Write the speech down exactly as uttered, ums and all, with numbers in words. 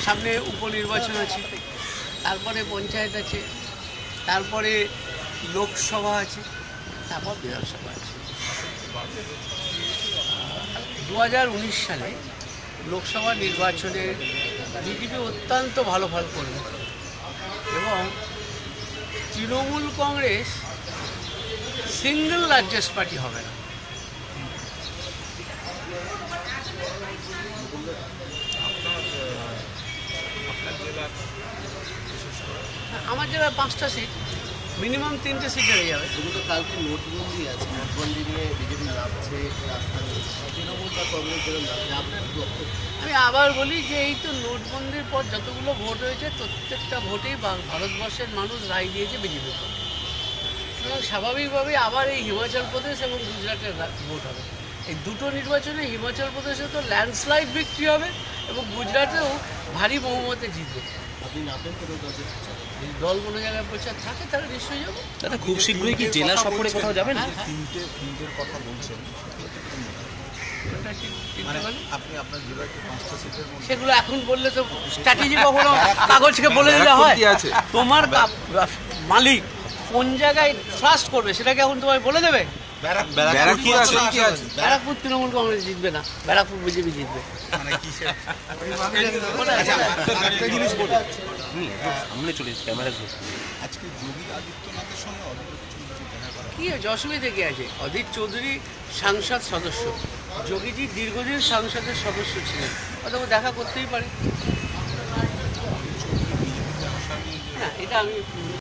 সামনে উপনির্বাচন আছে, তারপরে পঞ্চায়েত আছে, তারপরে লোকসভা আছে, তারপর বিধানসভা আছে। দু হাজার উনিশ সালে লোকসভা নির্বাচনে বিজেপি অত্যন্ত ভালো ফল করবে এবং Trinamool Congress single largest party হবে না। আমার জেলার পাঁচটা সিট, মিনিমাম তিনটে সিট হয়ে যাবে। তো কালকে নোটবন্দি আছে, নোটবন্দি নিয়ে বিজেপি নামছে রাস্তায়, তৃণমূল বা কংগ্রেস যেরকম নামছে, আপনার আমি আবার বলি যে এই তো নোটবন্দির পর যতগুলো ভোট হয়েছে প্রত্যেকটা ভোটেই ভারতবর্ষের মানুষ রায় দিয়েছে বিজেপির পক্ষে। সুতরাং স্বাভাবিকভাবেই আবার এই হিমাচল প্রদেশ এবং গুজরাটের ভোট হবে। এই দুটো নির্বাচনে হিমাচল প্রদেশে তো ল্যান্ডস্লাইড বিক্রি হবে এবং গুজরাটেও ভারী বহুমতে জিতবে। আপনি নামবেন কোনো দলে? দল কোনো জায়গায় প্রচার থাকে তারা নিশ্চয়ই যাবো। দাদা খুব শীঘ্রই কি জেলা সফরে কোথাও যাবেন? তিনটে তিনটের কথা বলছেন, আপনি আপনার জেলায় পাঁচটা সিটের মধ্যে সেগুলো এখন বললে তো স্ট্র্যাটেজি কখনো কাগজকে বলে দিলে হয়? তোমার মালিক কোন জায়গায় ট্রাস্ট করবে সেটাকে এখন তোমায় বলে দেবে? ব্যারাকপুর তৃণমূল কংগ্রেস জিতবে না, ব্যারাকপুর বিজেপি জিতবে। কি হয়েছে, অসুবিধা কি আছে? অধীর চৌধুরী সাংসদ সদস্য, যোগীজি দীর্ঘদিন সংসদের সদস্য ছিলেন, অথবা দেখা করতেই পারে না, এটা আমি